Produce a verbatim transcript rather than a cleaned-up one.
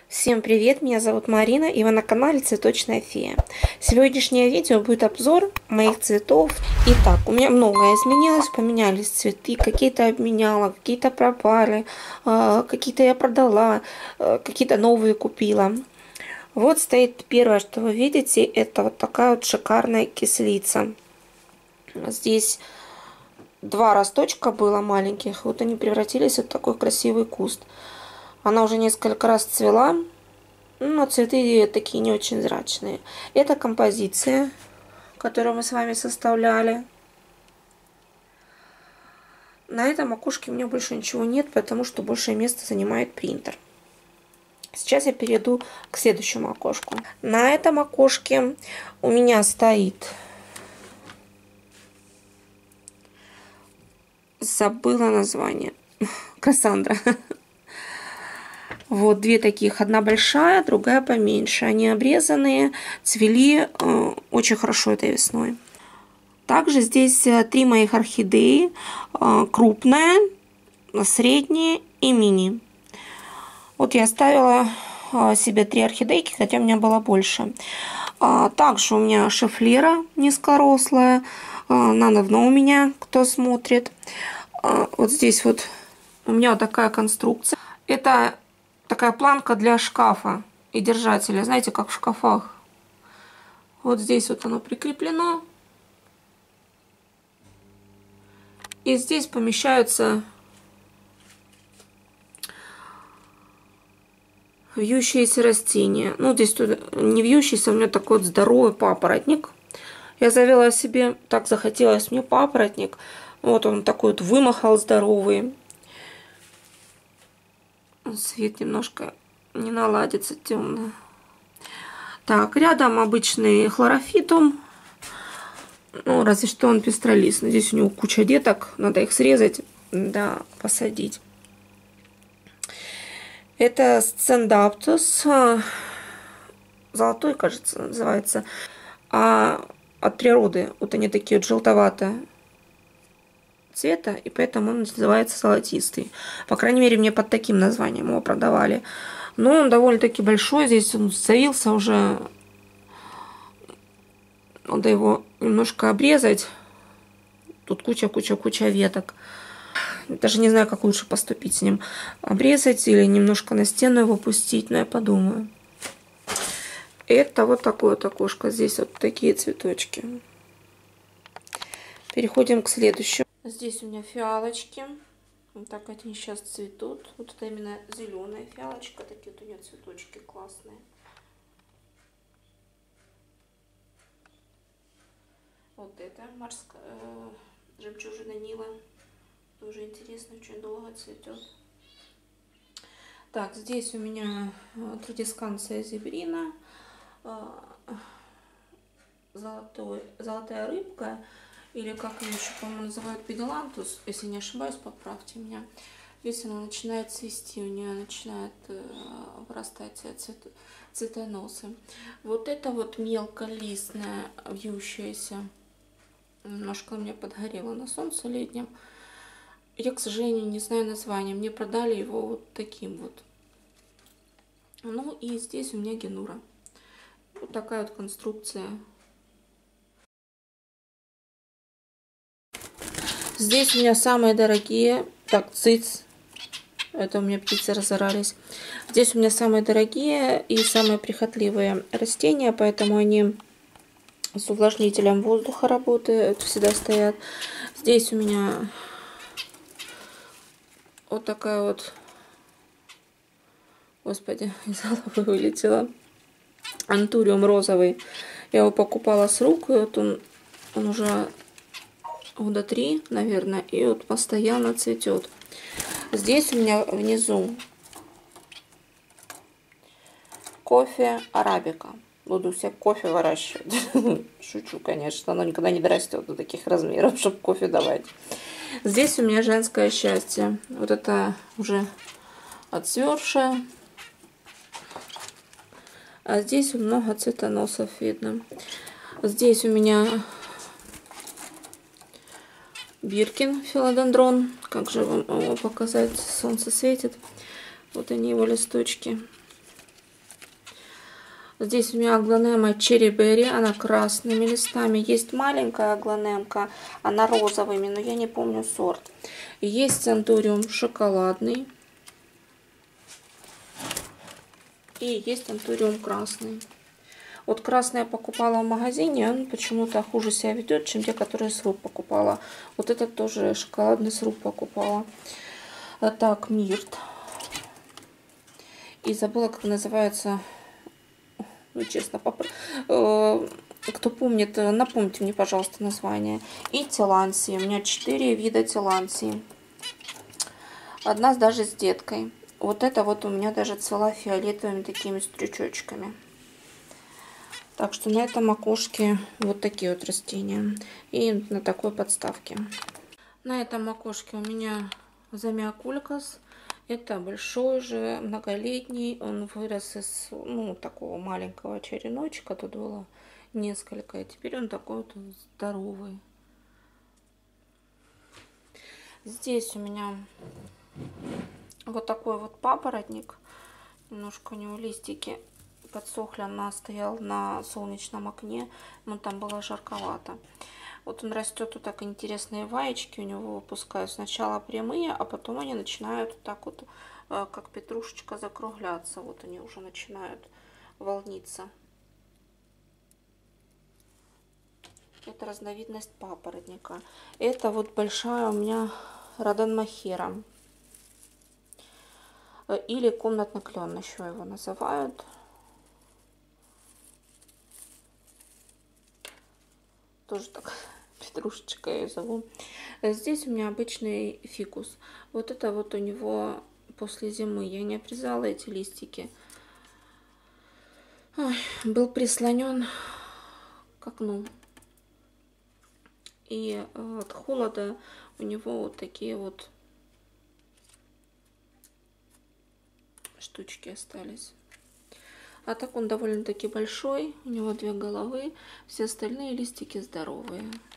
Всем привет, меня зовут Марина, и вы на канале Цветочная Фея. Сегодняшнее видео будет обзор моих цветов. Итак, у меня многое изменилось, поменялись цветы, какие-то обменяла, какие-то пропали, какие-то я продала, какие-то новые купила. Вот стоит первое, что вы видите, это вот такая вот шикарная кислица. Здесь два росточка было маленьких, вот они превратились в вот такой красивый куст. Она уже несколько раз цвела, но цветы такие не очень зрачные. Это композиция, которую мы с вами составляли. На этом окошке у меня больше ничего нет, потому что большее место занимает принтер. Сейчас я перейду к следующему окошку. На этом окошке у меня стоит... Забыла название. Кассандра. Вот две таких, одна большая, другая поменьше. Они обрезанные, цвели э, очень хорошо этой весной. Также здесь три моих орхидеи. Э, крупная, средняя и мини. Вот я оставила э, себе три орхидейки, хотя у меня было больше. А, также у меня шифлера низкорослая. Э, она давно у меня, кто смотрит. Э, вот здесь вот у меня вот такая конструкция. Это... такая планка для шкафа и держателя, знаете, как в шкафах. Вот здесь вот оно прикреплено. И здесь помещаются вьющиеся растения. Ну, здесь тут не вьющийся, у меня такой вот здоровый папоротник. Я завела себе, так захотелось мне папоротник. Вот он такой вот вымахал здоровый. Свет немножко не наладится, темно. Так, рядом обычный хлорофитум. Ну, разве что он пестролистный. Здесь у него куча деток. Надо их срезать, да, посадить. Это сцендаптус. Золотой, кажется, называется. А от природы вот они такие вот желтоватые цвета, и поэтому он называется золотистый. По крайней мере, мне под таким названием его продавали. Но он довольно-таки большой. Здесь он завился уже. Надо его немножко обрезать. Тут куча-куча-куча веток. Даже не знаю, как лучше поступить с ним. Обрезать или немножко на стену его пустить, но я подумаю. Это вот такое вот окошко. Здесь вот такие цветочки. Переходим к следующему. Здесь у меня фиалочки. Вот так они сейчас цветут. Вот это именно зеленая фиалочка. Такие вот у нее цветочки классные. Вот это морская э, жемчужина Нила. Тоже интересно, очень долго цветет. Так, здесь у меня традисканция зебрина. Э, золотой, золотая рыбка. Или как ее еще, по-моему, называют педилантус, если не ошибаюсь, поправьте меня. Здесь она начинает цвести, у нее начинает э, вырастать цвет, цветоносы. Вот это вот мелколистная, вьющаяся, немножко у меня подгорела на солнце летнем. Я, к сожалению, не знаю названия. Мне продали его вот таким вот. Ну и здесь у меня генура. Вот такая вот конструкция. Здесь у меня самые дорогие, так, циц, это у меня птицы разорались. Здесь у меня самые дорогие и самые прихотливые растения, поэтому они с увлажнителем воздуха работают, всегда стоят. Здесь у меня вот такая вот, господи, из головы вылетела, антуриум розовый. Я его покупала с рук, и вот он, он уже... года три, наверное, и вот постоянно цветет. Здесь у меня внизу кофе арабика. Буду себе кофе выращивать. Шучу, конечно, оно никогда не дорастет до таких размеров, чтобы кофе давать. Здесь у меня женское счастье. Вот это уже отцветшее. А здесь много цветоносов видно. Здесь у меня Биркин филодендрон. Как же вам его показать? Солнце светит. Вот они, его листочки. Здесь у меня аглонема Cherry Berry, она красными листами. Есть маленькая аглонемка, она розовыми, но я не помню сорт. Есть центуриум шоколадный. И есть центуриум красный. Вот красный я покупала в магазине, он почему-то хуже себя ведет, чем те, которые сруб покупала. Вот этот тоже шоколадный сруб покупала. А так, мирт. И забыла, как называется. Ну, честно, папа. Кто помнит, напомните мне, пожалуйста, название. И тилансии. У меня четыре вида тилансии. Одна даже с деткой. Вот это вот у меня даже цвела фиолетовыми такими стрючочками. Так что на этом окошке вот такие вот растения. И на такой подставке. На этом окошке у меня замиокулькас. Это большой же, многолетний. Он вырос из, ну, такого маленького череночка. Тут было несколько. И теперь он такой вот здоровый. Здесь у меня вот такой вот папоротник. Немножко у него листики подсохли. Она стояла на солнечном окне. Но там было жарковато. Вот он растет, вот так интересные ваечки у него выпускают. Сначала прямые, а потом они начинают вот так вот, как петрушечка, закругляться. Вот они уже начинают волниться. Это разновидность папоротника. Это вот большая у меня роденмахера. Или комнатный клен еще его называют. Тоже так петрушечка я ее зову. Здесь у меня обычный фикус. Вот это вот у него после зимы. Я не обрезала эти листики. Ой, был прислонен к окну. И от холода у него вот такие вот штучки остались. А так он довольно-таки большой. У него две головы. Все остальные листики здоровые.